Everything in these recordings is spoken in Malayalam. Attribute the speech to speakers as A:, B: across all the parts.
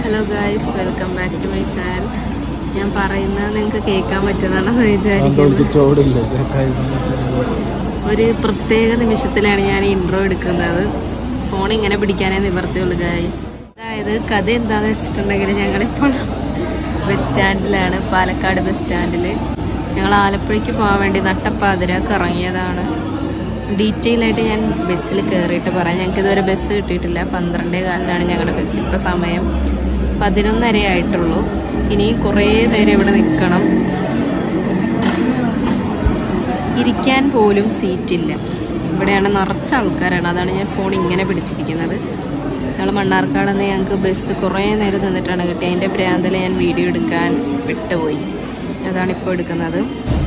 A: Hello guys, welcome back to my channel. ഞാൻ പറയുന്നത് നിങ്ങൾക്ക് കേൾക്കാൻ പറ്റുന്നതാണെന്ന് വിചാരിക്കുന്നു. ഒരു പ്രത്യേക നിമിഷത്തിലാണ് ഞാൻ ഇൻട്രോ എടുക്കുന്നത്. ഫോൺ ഇങ്ങനെ പിടിക്കാനേ നിവർത്തിയുള്ളൂ ഗൈസ്. അതായത് കഥ എന്താണെന്ന് വെച്ചിട്ടുണ്ടെങ്കിൽ ഞങ്ങളിപ്പോൾ ബസ് സ്റ്റാൻഡിലാണ്, പാലക്കാട് ബസ് സ്റ്റാൻഡിൽ. ഞങ്ങൾ ആലപ്പുഴയ്ക്ക് പോകാൻ വേണ്ടി നട്ടപ്പാതിരക്ക് ഇറങ്ങിയതാണ്. ഡീറ്റെയിൽ ആയിട്ട് ഞാൻ ബസ്സിൽ കയറിയിട്ട് പറയാം. ഞങ്ങൾക്ക് ഇതുവരെ ബസ് കിട്ടിയിട്ടില്ല. 12:15 ഞങ്ങളുടെ ബസ്. ഇപ്പോൾ സമയം 11:30 ആയിട്ടുള്ളൂ. ഇനിയും കുറേ നേരം ഇവിടെ നിൽക്കണം. ഇരിക്കാൻ പോലും സീറ്റില്ല. ഇവിടെയാണ് നിറച്ച ആൾക്കാരാണ്. അതാണ് ഞാൻ ഫോൺ ഇങ്ങനെ പിടിച്ചിരിക്കുന്നത്. ഞങ്ങൾ മണ്ണാർക്കാട് നിന്ന് ഞങ്ങൾക്ക് ബസ് കുറേ നേരം നിന്നിട്ടാണ് കിട്ടിയത്. അതിൻ്റെ ഭ്രാന്തിൽ ഞാൻ വീഡിയോ എടുക്കാൻ വിട്ടുപോയി. അതാണിപ്പോൾ എടുക്കുന്നത്.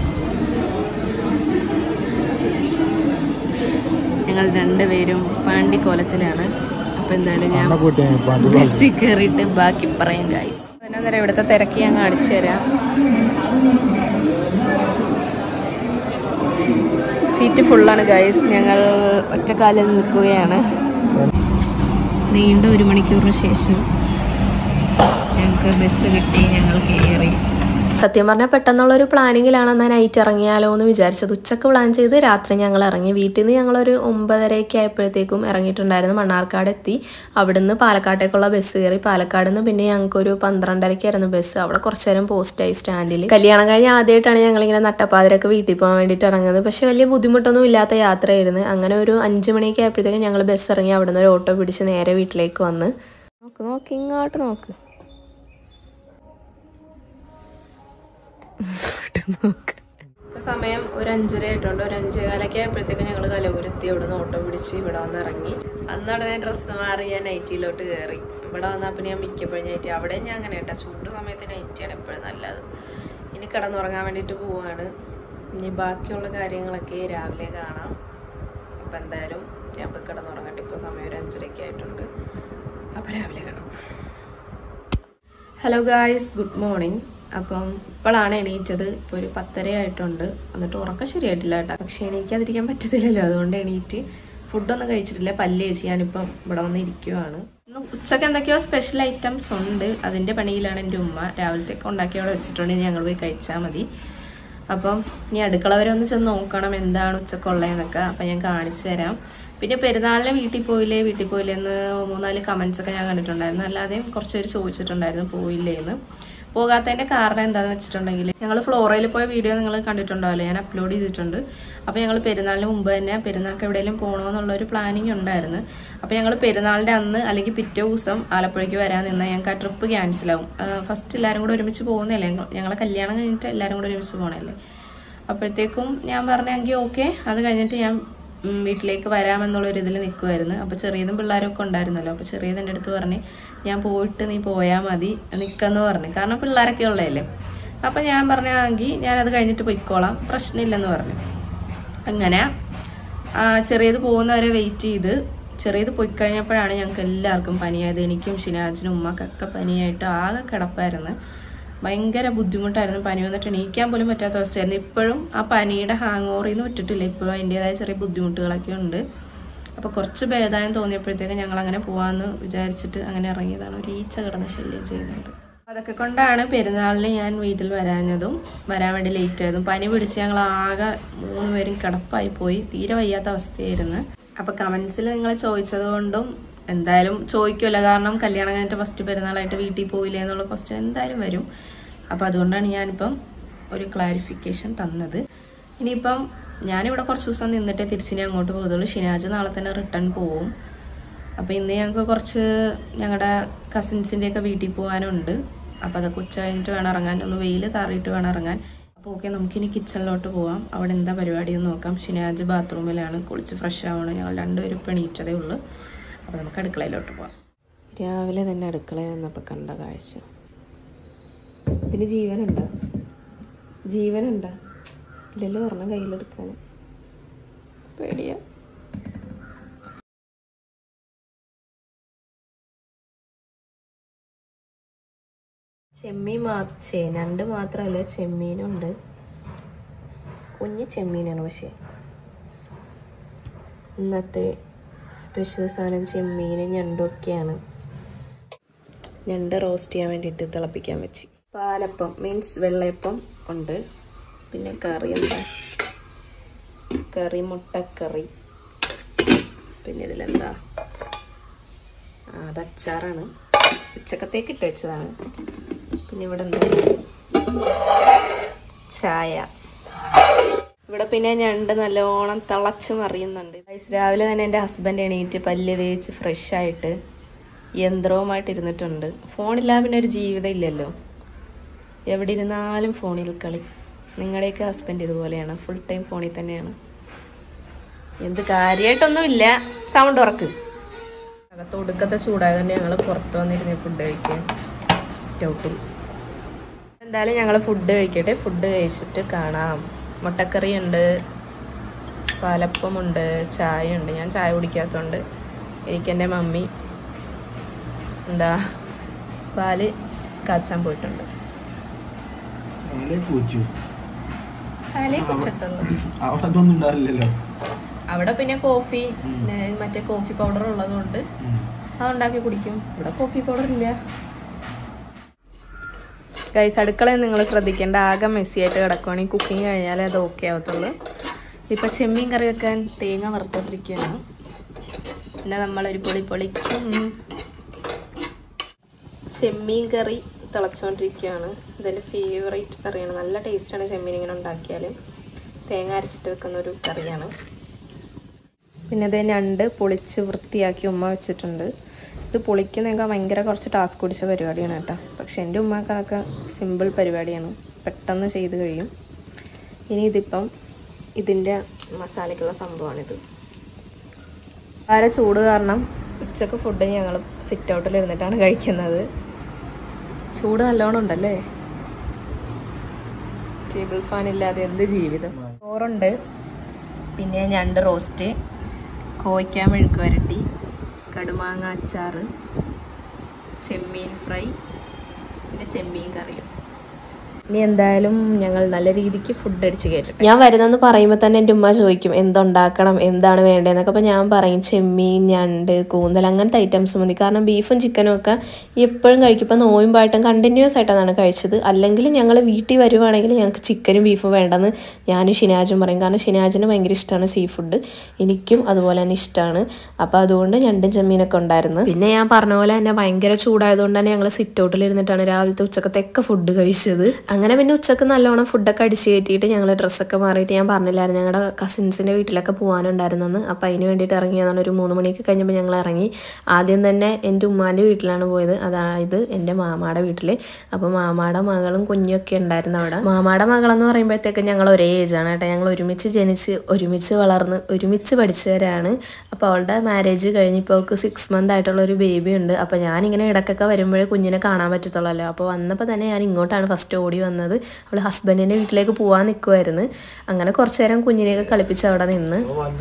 A: ഞങ്ങൾ രണ്ടുപേരും പാണ്ടിക്കോലത്തിലാണ്. അപ്പം എന്തായാലും ഞാൻ ബസ്സിൽ കയറിയിട്ട് ബാക്കി പറയാം ഗൈസ്. അന്നേരം ഇവിടുത്തെ തിരക്ക് ഞാൻ കാണിച്ചു തരാം. സീറ്റ് ഫുള്ളാണ് ഗൈസ്. ഞങ്ങൾ ഒറ്റക്കാലിൽ നിൽക്കുകയാണ്. നീണ്ട 1 മണിക്കൂറിന് ശേഷം ഞങ്ങൾക്ക് ബസ് കിട്ടി. ഞങ്ങൾ കയറി. സത്യം പറഞ്ഞാൽ പെട്ടെന്നുള്ളൊരു പ്ലാനിങ്ങിലാണ് എന്നാൽ നൈറ്റ് ഇറങ്ങിയാലോ എന്ന് വിചാരിച്ചത്. ഉച്ചക്ക് പ്ലാൻ ചെയ്ത് രാത്രി ഞങ്ങൾ ഇറങ്ങി. വീട്ടിൽ നിന്ന് ഞങ്ങളൊരു 9:30 ആയപ്പോഴത്തേക്കും ഇറങ്ങിയിട്ടുണ്ടായിരുന്നു. മണ്ണാർക്കാട് എത്തി. അവിടുന്ന് പാലക്കാട്ടേക്കുള്ള ബസ് കയറി. പാലക്കാട് നിന്ന് പിന്നെ ഞങ്ങൾക്കൊരു 12:30 ബസ്. അവിടെ കുറച്ച് നേരം പോസ്റ്റായി സ്റ്റാൻഡിൽ. കല്യാണം കഴിഞ്ഞ് ആദ്യമായിട്ടാണ് ഞങ്ങളിങ്ങനെ നട്ടപ്പാതിരക്ക് വീട്ടിൽ പോകാൻ വേണ്ടിയിട്ട് ഇറങ്ങുന്നത്. പക്ഷേ വലിയ ബുദ്ധിമുട്ടൊന്നും ഇല്ലാത്ത യാത്രയായിരുന്നു. അങ്ങനെ ഒരു 5 മണിയൊക്കെ ആയപ്പോഴത്തേക്കും ഞങ്ങൾ ബസ് ഇറങ്ങി. അവിടെ നിന്ന് ഒരു ഓട്ടോ പിടിച്ച് നേരെ വീട്ടിലേക്ക് വന്ന് നോക്ക് ഇങ്ങോട്ട് നോക്ക്. ഇപ്പൊ സമയം ഒരു 5:30 ആയിട്ടുണ്ട്. ഒരു 5:15 ആയപ്പോഴത്തേക്ക് ഞങ്ങൾ കലൂരെത്തി. അവിടെ നിന്ന് ഓട്ടോ പിടിച്ച് ഇവിടെ വന്ന് ഇറങ്ങി. അന്നടനെ ഡ്രസ്സ് മാറി ഞാൻ നൈറ്റിയിലോട്ട് കയറി. ഇവിടെ വന്നപ്പോൾ ഞാൻ മിക്കപ്പോഴും നൈറ്റി. അവിടെ ഞാൻ അങ്ങനെ കേട്ടാ, ചൂട് സമയത്ത് നൈറ്റിയാണ് എപ്പോഴും നല്ലത്. ഇനി കിടന്നുറങ്ങാൻ വേണ്ടിയിട്ട് പോവാണ്. ഇനി ബാക്കിയുള്ള കാര്യങ്ങളൊക്കെ രാവിലെ കാണാം. അപ്പം എന്തായാലും ഞാൻ ഇപ്പോൾ കിടന്നുറങ്ങട്ടെ. ഇപ്പോൾ സമയം ഒരു 5:30 ആയിട്ടുണ്ട്. അപ്പം രാവിലെ കാണാം. Hello guys, good morning. അപ്പം ഇപ്പോഴാണ് എണീറ്റത്. ഇപ്പോൾ ഒരു 10:30 ആയിട്ടുണ്ട്. എന്നിട്ട് ഉറക്കം ശരിയായിട്ടില്ല കേട്ടോ. പക്ഷെ എണീക്കാതിരിക്കാൻ പറ്റത്തില്ലല്ലോ. അതുകൊണ്ട് എണീറ്റ് ഫുഡൊന്നും കഴിച്ചിട്ടില്ല. പല്ല് തേച്ച് ഞാനിപ്പം ഇവിടെ വന്ന് ഇരിക്കുവാണ്. ഇന്ന് ഉച്ചക്ക് എന്തൊക്കെയോ സ്പെഷ്യൽ ഐറ്റംസ് ഉണ്ട്. അതിൻ്റെ പണിയിലാണ് എൻ്റെ ഉമ്മ. രാവിലത്തേക്ക് ഉണ്ടാക്കി അവിടെ വെച്ചിട്ടുണ്ടെങ്കിൽ ഞങ്ങൾ പോയി കഴിച്ചാൽ മതി. അപ്പം ഇനി അടുക്കള വരെ ഒന്ന് ചെന്ന് നോക്കണം എന്താണ് ഉച്ചക്കുള്ളതെന്നൊക്കെ. അപ്പം ഞാൻ കാണിച്ചു തരാം. പിന്നെ പെരുന്നാളിന് വീട്ടിൽ പോയില്ലേ എന്ന് 3-4 കമൻസ് ഒക്കെ ഞാൻ കണ്ടിട്ടുണ്ടായിരുന്നു. അല്ലാതെയും കുറച്ച് പേര് ചോദിച്ചിട്ടുണ്ടായിരുന്നു പോയില്ലേന്ന്. പോകാത്തതിൻ്റെ കാരണം എന്താണെന്ന് വെച്ചിട്ടുണ്ടെങ്കിൽ ഞങ്ങൾ ഫ്ലോറയിൽ പോയ വീഡിയോ നിങ്ങൾ കണ്ടിട്ടുണ്ടാവില്ലേ, ഞാൻ അപ്ലോഡ് ചെയ്തിട്ടുണ്ട്. അപ്പോൾ ഞങ്ങൾ പെരുന്നാളിന് മുമ്പ് തന്നെ പെരുന്നാൾക്ക് എവിടെയെങ്കിലും പോകണമെന്നുള്ളൊരു പ്ലാനിങ് ഉണ്ടായിരുന്നു. അപ്പോൾ ഞങ്ങൾ പെരുന്നാളിൻ്റെ അന്ന് അല്ലെങ്കിൽ പിറ്റേ ദിവസം ആലപ്പുഴയ്ക്ക് വരാൻ നിന്നാൽ ഞങ്ങൾക്ക് ആ ട്രിപ്പ് ക്യാൻസലാവും. ഫസ്റ്റ് എല്ലാവരും കൂടെ ഒരുമിച്ച് പോകുന്നില്ലേ, ഞങ്ങളെ കല്യാണം കഴിഞ്ഞിട്ട് എല്ലാവരും കൂടെ ഒരുമിച്ച് പോകണമല്ലേ. അപ്പോഴത്തേക്കും ഞാൻ പറഞ്ഞെങ്കിൽ ഓക്കെ, അത് കഴിഞ്ഞിട്ട് ഞാൻ വീട്ടിലേക്ക് വരാമെന്നുള്ളൊരു ഇതിൽ നിൽക്കുമായിരുന്നു. അപ്പോൾ ചെറിയതും പിള്ളേരൊക്കെ ഉണ്ടായിരുന്നല്ലോ. അപ്പോൾ ചെറിയത് എൻ്റെ അടുത്ത് പറഞ്ഞ് ഞാൻ പോയിട്ട് നീ പോയാൽ മതി നിൽക്കെന്ന് പറഞ്ഞു. കാരണം പിള്ളേരൊക്കെ ഉള്ളതല്ലേ. അപ്പം ഞാൻ പറഞ്ഞാണെങ്കിൽ ഞാനത് കഴിഞ്ഞിട്ട് പൊയ്ക്കോളാം, പ്രശ്നമില്ലെന്ന് പറഞ്ഞു. അങ്ങനെ ചെറിയത് പോകുന്നവരെ വെയിറ്റ് ചെയ്ത് ചെറിയത് പോയിക്കഴിഞ്ഞപ്പോഴാണ് ഞങ്ങൾക്ക് എല്ലാവർക്കും പനിയായത്. എനിക്കും ഷിനാജിനും ഉമ്മക്കൊക്കെ പനിയായിട്ട് ആകെ കിടപ്പായിരുന്നു. ഭയങ്കര ബുദ്ധിമുട്ടായിരുന്നു. പനി വന്നിട്ട് എണീക്കാൻ പോലും പറ്റാത്ത അവസ്ഥയായിരുന്നു. ഇപ്പോഴും ആ പനിയുടെ ഹാങ് ഓവറിൽ നിന്ന് വിട്ടിട്ടില്ല. ഇപ്പോഴും അതിൻ്റെതായ ചെറിയ ബുദ്ധിമുട്ടുകളൊക്കെ ഉണ്ട്. അപ്പോൾ കുറച്ച് ഭേദായം തോന്നിയപ്പോഴത്തേക്ക് ഞങ്ങൾ അങ്ങനെ പോകാമെന്ന് വിചാരിച്ചിട്ട് അങ്ങനെ ഇറങ്ങിയതാണ്. ഒരു ഈച്ച കിടന്ന് ശല്യം ചെയ്യുന്നുണ്ട്. അതൊക്കെ കൊണ്ടാണ് പെരുന്നാളിന് ഞാൻ വീട്ടിൽ വരാൻ വേണ്ടി ലേറ്റ് ആയതും. പനി പിടിച്ച് ഞങ്ങൾ ആകെ 3 പേരും കിടപ്പായി പോയി. തീരെ വയ്യാത്ത അവസ്ഥയായിരുന്നു. അപ്പോൾ കമൻസിൽ നിങ്ങൾ ചോദിച്ചത് കൊണ്ടും എന്തായാലും ചോദിക്കുമല്ലോ. കാരണം കല്യാണം കഴിഞ്ഞിട്ട് ഫസ്റ്റ് പെരുന്നാളായിട്ട് വീട്ടിൽ പോയില്ലേ എന്നുള്ള ക്വസ്റ്റ്യൻ എന്തായാലും വരും. അപ്പോൾ അതുകൊണ്ടാണ് ഞാനിപ്പം ഒരു ക്ലാരിഫിക്കേഷൻ തന്നത്. ഇനിയിപ്പം ഞാനിവിടെ കുറച്ച് ദിവസം നിന്നിട്ടേ തിരിച്ചിനി അങ്ങോട്ട് പോകുന്നുള്ളൂ. ഷിനാജ് നാളെ തന്നെ റിട്ടേൺ പോവും. അപ്പോൾ ഇന്ന് ഞങ്ങൾക്ക് കുറച്ച് ഞങ്ങളുടെ കസിൻസിൻ്റെയൊക്കെ വീട്ടിൽ പോകാനുണ്ട്. അപ്പോൾ അതൊക്കെ ഉച്ച കഴിഞ്ഞിട്ട് വേണം ഇറങ്ങാൻ. ഒന്ന് വെയിൽ താറിയിട്ട് വേണം ഇറങ്ങാൻ. അപ്പോൾ ഓക്കെ, നമുക്കിനി കിച്ചണിലോട്ട് പോവാം. അവിടെ എന്താ പരിപാടിയെന്ന് നോക്കാം. ഷിനാജ് ബാത്റൂമിലാണ്, കുളിച്ച് ഫ്രഷ് ആവണം. ഞങ്ങൾ രണ്ടുപേരും ഇപ്പം എണീറ്റതേ ഉള്ളൂ. അപ്പോൾ നമുക്ക് അടുക്കളയിലോട്ട് പോവാം. രാവിലെ തന്നെ അടുക്കളയിൽ വന്നപ്പോൾ കണ്ട കാഴ്ച. ഇതിന് ജീവനുണ്ടോ? ഇല്ലല്ലോ, ഒരെണ്ണം കയ്യിലെടുക്കാൻ പേടിയാ. ചെമ്മീൻ ഞണ്ട് മാത്രമല്ല, ചെമ്മീനുണ്ട്. കുഞ്ഞ് ചെമ്മീനാണ്. പക്ഷേ ഇന്നത്തെ സ്പെഷ്യൽ സാധനം ചെമ്മീൻ ഞണ്ടൊക്കെയാണ്. ഞണ്ട് റോസ്റ്റ് ചെയ്യാൻ വേണ്ടിയിട്ട് തിളപ്പിക്കാൻ വെച്ച്. പാലപ്പം മീൻസ് വെള്ളയപ്പം ഉണ്ട്. പിന്നെ കറി എന്താ, കറി മുട്ടക്കറി. പിന്നെ ഇതിലെന്താ, അത് അച്ചാറാണ്, ഉച്ചക്കത്തേക്ക് ഇട്ട് വെച്ചതാണ്. പിന്നെ ഇവിടെ എന്താ, ചായ. ഇവിടെ പിന്നെ ഞണ്ട് നല്ലോണം തിളച്ച് മറിയുന്നുണ്ട്. രാവിലെ തന്നെ എൻ്റെ ഹസ്ബൻഡ് എണീറ്റ് പല്ല് തേച്ച് ഫ്രഷ് ആയിട്ട് യന്ത്രവുമായിട്ട് ഇരുന്നിട്ടുണ്ട്. ഫോണില്ലാതെ പിന്നെ ഒരു ജീവിതം ഇല്ലല്ലോ, എവിടെ ഇരുന്നാലും ഫോണിൽ കളി. നിങ്ങളുടെയൊക്കെ ഹസ്ബൻഡ് ഇതുപോലെയാണ്, ഫുൾ ടൈം ഫോണിൽ തന്നെയാണ്. എന്ത് കാര്യമായിട്ടൊന്നുമില്ല. സൗണ്ട് ഉറക്ക്. അകത്ത് ഒടുക്കത്തെ ചൂടായതുകൊണ്ട് ഞങ്ങൾ പുറത്ത് വന്നിരുന്ന് ഫുഡ് കഴിക്കാൻ സിറ്റ് ഔട്ടിൽ. എന്തായാലും ഞങ്ങൾ ഫുഡ് കഴിക്കട്ടെ. ഫുഡ് കഴിച്ചിട്ട് കാണാം. മുട്ടക്കറി ഉണ്ട്, പാലപ്പമുണ്ട്, ചായ ഉണ്ട്. ഞാൻ ചായ കുടിക്കാത്തതുകൊണ്ട് എനിക്കെൻ്റെ മമ്മി എന്താ പാല് കാച്ചാൻ പോയിട്ടുണ്ട്. അവിടെ പിന്നെ കോഫി, മറ്റേ കോഫി പൗഡർ ഉള്ളതുകൊണ്ട് അതുണ്ടാക്കി കുടിക്കും. ഇവിടെ കോഫി പൗഡർ ഇല്ല. ഗൈസ്, അടുക്കളയിൽ നിങ്ങൾ ശ്രദ്ധിക്കേണ്ട, ആകെ മെസ്സിയായിട്ട് കിടക്കുവാണെങ്കിൽ കുക്കിങ് കഴിഞ്ഞാലേ അത് ഓക്കെ ആവത്തുള്ളൂ. ഇപ്പം ചെമ്മീൻ കറി വെക്കാൻ തേങ്ങ വറുത്തോണ്ടിരിക്കുകയാണ്. പിന്നെ നമ്മളൊരു പൊളിക്കും. ചെമ്മീൻ കറി തിളച്ചുകൊണ്ടിരിക്കുകയാണ്. ഇതെൻ്റെ ഫേവറേറ്റ് കറിയാണ്. നല്ല ടേസ്റ്റാണ് ചെമ്മീൻ ഇങ്ങനെ ഉണ്ടാക്കിയാൽ. തേങ്ങ അരച്ചിട്ട് വെക്കുന്ന ഒരു കറിയാണ്. പിന്നെ ഇത് ഞണ്ട് പൊളിച്ച് വൃത്തിയാക്കി ഉമ്മ വെച്ചിട്ടുണ്ട്. ഇത് പൊളിക്കുന്നതൊക്കെ ഭയങ്കര കുറച്ച് ടാസ്ക് പിടിച്ച പരിപാടിയാണ് കേട്ടോ. പക്ഷെ എൻ്റെ ഉമ്മക്കൊക്കെ സിമ്പിൾ പരിപാടിയാണ്, പെട്ടെന്ന് ചെയ്ത് കഴിയും. ഇനി ഇതിപ്പം ഇതിൻ്റെ മസാലയ്ക്കുള്ള സംഭവമാണിത്. വളരെ ചൂട് കാരണം ഉച്ചക്ക് ഫുഡ് ഞങ്ങൾ സിറ്റ് ഔട്ടിൽ ഇരുന്നിട്ടാണ് കഴിക്കുന്നത്. ചൂട് നല്ലോണം ഉണ്ടല്ലേ, ടേബിൾ ഫാൻ ഇല്ലാതെ എന്ത് ജീവിതം. ചോറുണ്ട്, പിന്നെ ഞണ്ട് റോസ്റ്റ്, കോയ്ക്ക മെഴുക്ക് വരട്ടി, കടുമാങ്ങ അച്ചാറ്, ചെമ്മീൻ ഫ്രൈ, പിന്നെ ചെമ്മീൻ കറിയും. ഇനി എന്തായാലും ഞങ്ങൾ നല്ല രീതിക്ക് ഫുഡ് അടിച്ച് കയറ്റും. ഞാൻ വരുന്നെന്ന് പറയുമ്പോൾ തന്നെ എൻ്റെ ഉമ്മ ചോദിക്കും എന്തുണ്ടാക്കണം, എന്താണ് വേണ്ടതെന്നൊക്കെ. അപ്പോൾ ഞാൻ പറയും ചെമ്മീൻ, ഞണ്ട്, കൂന്തൽ അങ്ങനത്തെ ഐറ്റംസ് മതി. കാരണം ബീഫും ചിക്കനും ഒക്കെ എപ്പോഴും കഴിക്കും. ഇപ്പോൾ നോയമ്പായിട്ടും കണ്ടിന്യൂസ് ആയിട്ടാണ് കഴിച്ചത്. അല്ലെങ്കിൽ ഞങ്ങൾ വീട്ടിൽ വരുവാണെങ്കിൽ ഞങ്ങൾക്ക് ചിക്കനും ബീഫും വേണ്ടെന്ന് ഞാനും ഷിനാജും പറയും. കാരണം ഷിനാജിന് ഭയങ്കര ഇഷ്ടമാണ് സീ ഫുഡ്, എനിക്കും അതുപോലെ തന്നെ ഇഷ്ടമാണ്. അപ്പോൾ അതുകൊണ്ട് ഞണ്ടും ചെമ്മീനൊക്കെ ഉണ്ടായിരുന്നു. പിന്നെ ഞാൻ പറഞ്ഞ പോലെ തന്നെ ഭയങ്കര ചൂടായതുകൊണ്ട് തന്നെ ഞങ്ങൾ സിറ്റ് ഔട്ടിൽ ഇരുന്നിട്ടാണ് രാവിലത്തെ ഉച്ചക്കത്തൊക്കെ ഫുഡ് കഴിച്ചത്. അങ്ങനെ പിന്നെ ഉച്ചക്ക് നല്ലോണം ഫുഡൊക്കെ അടിച്ച് കയറ്റിയിട്ട് ഞങ്ങൾ ഡ്രസ്സൊക്കെ മാറിയിട്ട്, ഞാൻ പറഞ്ഞില്ലായിരുന്നു ഞങ്ങളുടെ കസിൻസിൻ്റെ വീട്ടിലൊക്കെ പോകാനുണ്ടായിരുന്നെന്ന്. അപ്പോൾ അതിന് വേണ്ടിയിട്ട് ഇറങ്ങിയതാണ്. ഒരു 3 മണിയൊക്കെ കഴിഞ്ഞപ്പോൾ ഞങ്ങൾ ഇറങ്ങി. ആദ്യം തന്നെ എൻ്റെ ഉമ്മാൻ്റെ വീട്ടിലാണ് പോയത്, അതായത് എൻ്റെ മാമാടെ വീട്ടിൽ. അപ്പോൾ മാമാടെ മകളും കുഞ്ഞൊക്കെ ഉണ്ടായിരുന്നു അവിടെ. മാമാടെ മകളെന്ന് പറയുമ്പോഴത്തേക്ക് ഞങ്ങൾ ഒരേ ഏജാണ് കേട്ടോ. ഞങ്ങൾ ഒരുമിച്ച് ജനിച്ച് ഒരുമിച്ച് വളർന്ന് ഒരുമിച്ച് പഠിച്ചവരാണ്. അപ്പോൾ അവളുടെ മാരേജ് കഴിഞ്ഞിപ്പോൾ അവൾക്ക് 6 മന്ത് ആയിട്ടുള്ളൊരു ബേബി ഉണ്ട്. അപ്പോൾ ഞാനിങ്ങനെ ഇടയ്ക്കൊക്കെ വരുമ്പോഴേ കുഞ്ഞിനെ കാണാൻ പറ്റത്തുള്ളല്ലോ. അപ്പോൾ വന്നപ്പോൾ തന്നെ ഞാൻ ഇങ്ങോട്ടാണ് ഫസ്റ്റ് ഓടി വന്നത്. അവൾ ഹസ്ബൻഡിൻ്റെ വീട്ടിലേക്ക് പോകാൻ നിൽക്കുമായിരുന്നു. അങ്ങനെ കുറച്ചു നേരം കുഞ്ഞിനെയൊക്കെ കളിപ്പിച്ച് അവിടെ നിന്ന്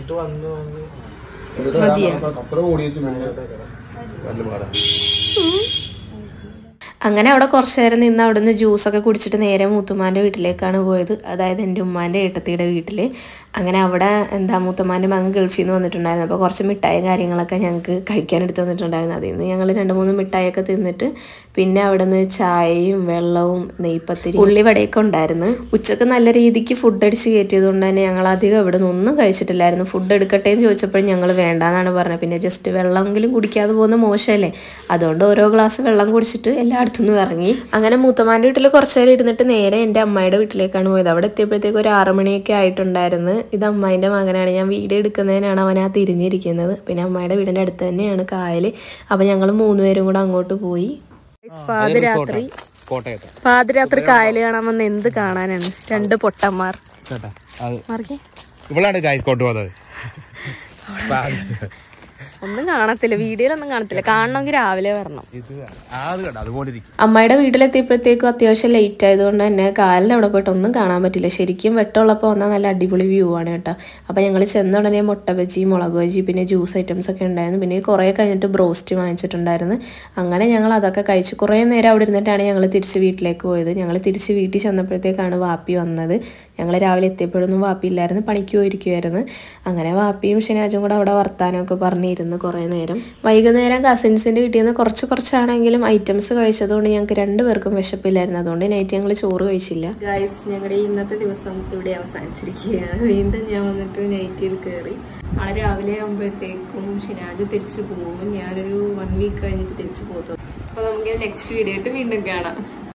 A: അങ്ങനെ അവിടെ കുറച്ചു നേരം നിന്ന് അവിടെ നിന്ന് ജ്യൂസൊക്കെ കുടിച്ചിട്ട് നേരെ മൂത്തുമ്മാൻ്റെ വീട്ടിലേക്കാണ് പോയത്, അതായത് എൻ്റെ ഉമ്മാൻ്റെ ഏട്ടത്തിയുടെ വീട്ടിൽ. അങ്ങനെ അവിടെ മൂത്തുമ്മാൻ്റെ മകൻ ഗൾഫിൽ നിന്ന് വന്നിട്ടുണ്ടായിരുന്നു. അപ്പോൾ കുറച്ച് മിഠായി കാര്യങ്ങളൊക്കെ ഞങ്ങൾക്ക് കഴിക്കാനെടുത്ത് വന്നിട്ടുണ്ടായിരുന്നു. അതിൽ നിന്ന് ഞങ്ങൾ 2-3 മിഠായിയൊക്കെ തിന്നിട്ട് പിന്നെ അവിടെ നിന്ന് ചായയും വെള്ളവും നെയ്പ്പത്തിരി ഉള്ളിവടയൊക്കെ ഉണ്ടായിരുന്നു. ഉച്ചക്ക് നല്ല രീതിക്ക് ഫുഡ് അടിച്ച് കയറ്റിയത് കൊണ്ട് തന്നെ ഞങ്ങൾ അധികം ഇവിടെ നിന്ന് ഒന്നും കഴിച്ചിട്ടില്ലായിരുന്നു. ഫുഡ് എടുക്കട്ടെ എന്ന് ചോദിച്ചപ്പോഴും ഞങ്ങൾ വേണ്ടാന്നാണ് പറഞ്ഞത്. പിന്നെ ജസ്റ്റ് വെള്ളമെങ്കിലും കുടിക്കാതെ പോകുന്ന മോശമല്ലേ, അതുകൊണ്ട് ഓരോ ഗ്ലാസ് വെള്ളം കുടിച്ചിട്ട് എല്ലായിടത്തുനിന്നും ഇറങ്ങി. അങ്ങനെ മൂത്തമ്മാൻ്റെ വീട്ടിൽ കുറച്ച് നേരം ഇരുന്നിട്ട് നേരെ എൻ്റെ അമ്മയുടെ വീട്ടിലേക്കാണ് പോയത്. അവിടെ എത്തിയപ്പോഴത്തേക്ക് ഒരു 6 മണിയൊക്കെ ആയിട്ടുണ്ടായിരുന്നു. ഇത് അമ്മായിൻ്റെ മകനാണ്, ഞാൻ വീഡിയോ എടുക്കുന്നതിനാണ് അവൻ ആ തിരിഞ്ഞിരിക്കുന്നത്. പിന്നെ അമ്മയുടെ വീടിൻ്റെ അടുത്ത് തന്നെയാണ് കായൽ. അപ്പം ഞങ്ങൾ 3 പേരും കൂടെ അങ്ങോട്ട് പോയി. പാതിരാത്രി കായൽ കാണാൻ വന്ന് എന്ത് കാണാനാണ്, 2 പൊട്ടന്മാർ. ഒന്നും കാണത്തില്ല, വീഡിയോയിലൊന്നും കാണത്തില്ല. കാണണമെങ്കിൽ രാവിലെ വരണം. അമ്മയുടെ വീട്ടിലെത്തിയപ്പോഴത്തേക്കും അത്യാവശ്യം ലേറ്റ് ആയതുകൊണ്ട് തന്നെ കാലിൻ്റെ അവിടെ പോയിട്ട് ഒന്നും കാണാൻ പറ്റില്ല. ശരിക്കും വെട്ടമുള്ളപ്പോൾ വന്നാൽ നല്ല അടിപൊളി വ്യൂ ആണ് കേട്ടോ. അപ്പോൾ ഞങ്ങൾ ചെന്ന ഉടനെ മുട്ട ബജി, മുളക് ബജി, പിന്നെ ജ്യൂസ് ഐറ്റംസ് ഒക്കെ ഉണ്ടായിരുന്നു. പിന്നെ കുറേ കഴിഞ്ഞിട്ട് ബ്രോസ്റ്റ് വാങ്ങിച്ചിട്ടുണ്ടായിരുന്നു. അങ്ങനെ ഞങ്ങൾ അതൊക്കെ കഴിച്ച് കുറേ നേരം അവിടെ ഇരുന്നിട്ടാണ് ഞങ്ങൾ തിരിച്ച് വീട്ടിലേക്ക് പോയത്. ഞങ്ങൾ തിരിച്ച് വീട്ടിൽ ചെന്നപ്പോഴത്തേക്കാണ് വാപ്പി വന്നത്. ഞങ്ങൾ രാവിലെ എത്തിയപ്പോഴൊന്നും വാപ്പിയില്ലായിരുന്നു, പണിക്ക് പോയിരിക്കുമായിരുന്നു. അങ്ങനെ വാപ്പിയും ഷിനാജും കൂടെ അവിടെ വർത്താനമൊക്കെ പറഞ്ഞിരുന്നു കുറേ നേരം. വൈകുന്നേരം കസിൻസിൻ്റെ വീട്ടിൽ നിന്ന് കുറച്ചാണെങ്കിലും ഐറ്റംസ് കഴിച്ചതുകൊണ്ട് ഞങ്ങൾക്ക് 2 പേർക്കും വിശപ്പില്ലായിരുന്നു. അതുകൊണ്ട് നൈറ്റ് ഞങ്ങൾ ചോറ് കഴിച്ചില്ല. ഗൈസ്, ഞങ്ങളുടെ ഇന്നത്തെ ദിവസം ഇവിടെ അവസാനിച്ചിരിക്കുകയാണ്. വീണ്ടും ഞാൻ വന്നിട്ട് നൈറ്റിൽ കയറി. നാളെ രാവിലെ ആകുമ്പോഴത്തേക്കും ഷിനാജ് തിരിച്ചു പോകും. ഞാനൊരു 1 വീക്ക് കഴിഞ്ഞിട്ട് തിരിച്ചു പോകും. അപ്പോൾ നമുക്ക് നെക്സ്റ്റ് വീഡിയോ ആയിട്ട് വീണ്ടും കാണാം.